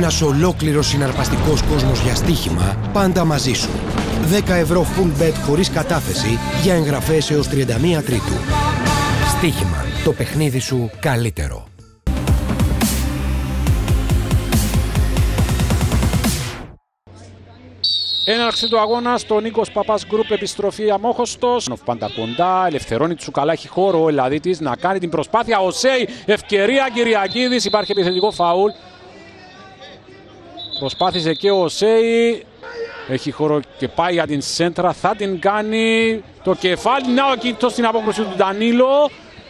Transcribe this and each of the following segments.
Ένας ολόκληρος συναρπαστικός κόσμος για στοίχημα, πάντα μαζί σου. 10 ευρώ full bet χωρίς κατάθεση για εγγραφές έως 31 Τρίτου. Στοίχημα. Το παιχνίδι σου καλύτερο. Έναρξη του αγώνα στο Νίκος Παπάς Γκρουπ, επιστροφή αμόχωστος. Πάντα κοντά, ελευθερώνει Τσουκαλά, έχει χώρο ο Ελλαδίτης να κάνει την προσπάθεια. Ο Σέι, ευκαιρία Κυριακίδης, υπάρχει επιθετικό φαούλ. Προσπάθησε και ο Σέι, έχει χώρο και πάει για την σέντρα, θα την κάνει. Το κεφάλι, να ο Κίτος στην απόκρουση του Ντανίλο.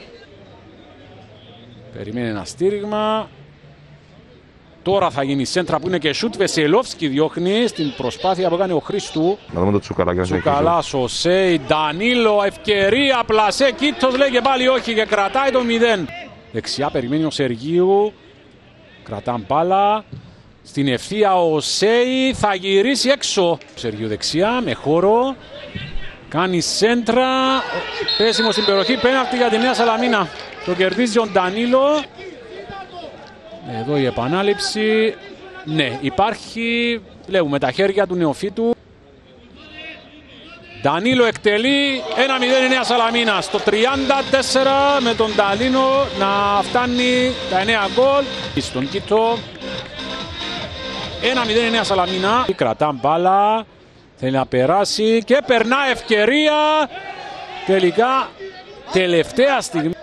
Περιμένει ένα στήριγμα. Τώρα θα γίνει η σέντρα που είναι και σούτ. Βεσελόφσκι διώχνει στην προσπάθεια που κάνει ο Χρήστου. Να δούμε το Τσουκαλά. Τσουκαλά, Σοσέι, Ντανίλο, ευκαιρία, πλασέ, Κίτος λέει και πάλι όχι και κρατάει το 0. Δεξιά περιμένει ο Σεργίου, κρατά μπάλα. Στην ευθεία ο Σέι θα γυρίσει έξω. Ο Σεργίου δεξιά με χώρο. Κάνει σέντρα, πέσιμο στην περιοχή, πέναλτι για τη Νέα Σαλαμίνα. Το κερδίζει ο Ντανίλο. Εδώ η επανάληψη. Ναι, υπάρχει. Βλέπουμε τα χέρια του νεοφύτου. Ντανίλο εκτελεί. 1-0 η Νέα Σαλαμίνα. Στο 34 με τον Ντανίλο να φτάνει τα 9 γκολ. Στον Κίτο. 1-0 η Νέα Σαλαμίνα. Κρατά μπάλα. Θέλει να περάσει και περνά ευκαιρία. Τελικά τελευταία στιγμή.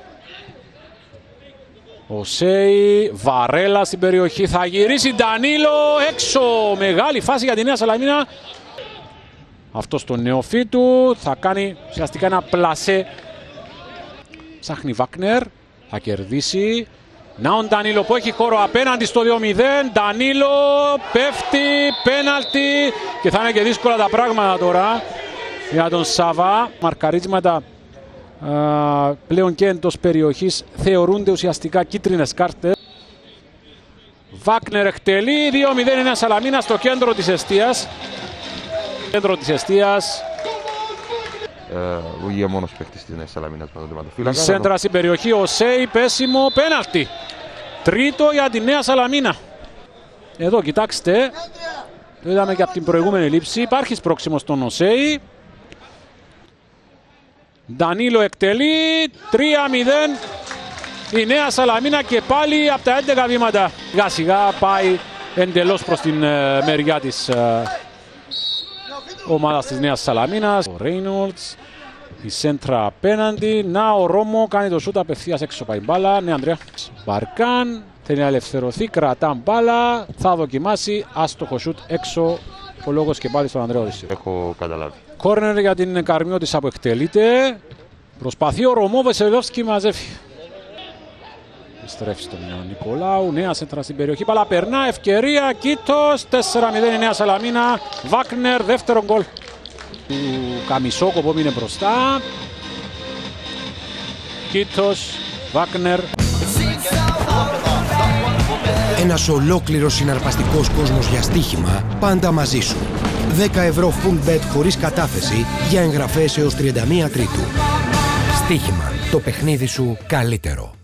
Ο Σέι, Βαρέλα στην περιοχή, θα γυρίσει Ντανίλο έξω. Μεγάλη φάση για τη Νέα Σαλαμίνα. Αυτό στο νεοφύτου θα κάνει ουσιαστικά ένα πλασέ. Ψάχνει Βάκνερ, θα κερδίσει. Να ο Ντανίλο που έχει χώρο απέναντι στο 2-0. Ντανίλο πέφτει, πέναλτι και θα είναι και δύσκολα τα πράγματα τώρα για τον Σάβα. Μαρκαρίσματα πλέον και εντός περιοχής θεωρούνται ουσιαστικά κίτρινες κάρτες. Βάκνερ εκτελεί, 2-0 η Νέα Σαλαμίνα στο κέντρο της εστίας. Κέντρο της εστίας. Ο ηγεμόνος παίκτης της Νέας Σαλαμίνας με τον τερματοφύλακα. Σέντρα στην περιοχή, ο Σέι, πέσιμο, πέναλτι. Τρίτο για τη Νέα Σαλαμίνα. Εδώ κοιτάξτε, το είδαμε και από την προηγούμενη λήψη. Υπάρχει σπρώξιμο στον Σέι. Ντανίλο εκτελεί, 3-0 η Νέα Σαλαμίνα και πάλι από τα 11 βήματα. Σιγά σιγά πάει εντελώς προς την μεριά της ομάδας της Νέας Σαλαμίνας. Ο Ρέινολτς, η σέντρα απέναντι, να ο Ρώμο κάνει το σούτ απευθείας έξω πάει μπάλα. Ναι Ανδρέα. Μπαρκάν θέλει να ελευθερωθεί, κρατά μπάλα, θα δοκιμάσει, άστοχο σούτ έξω. Ο λόγος και πάλι στον Ανδρέα Οδυσσίου. Έχω καταλάβει. Κόρνερ για την Καρμιώτισσα που εκτελείται. Προσπαθεί ο Ρωμό, Βεσελόφσκι μαζεύει. Στρέφει στον Νικολάου, νέα σέντρα στην περιοχή. Μπάλα περνά, ευκαιρία, Κίτος, 4-0 η Νέα Σαλαμίνα. Βάκνερ, δεύτερο γκολ. Του Καμισόκο που έμεινε μπροστά. Κίτος, Βάκνερ. Ένας ολόκληρος συναρπαστικός κόσμος για στοίχημα, πάντα μαζί σου. 10 ευρώ full bet χωρίς κατάθεση για εγγραφές έως 31 Τρίτου. Στοίχημα. Το παιχνίδι σου καλύτερο.